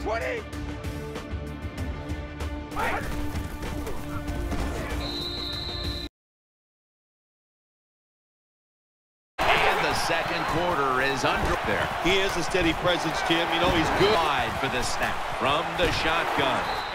20. And the second quarter is under there. He is a steady presence, Jim. You know he's good. Wide for the snap from the shotgun.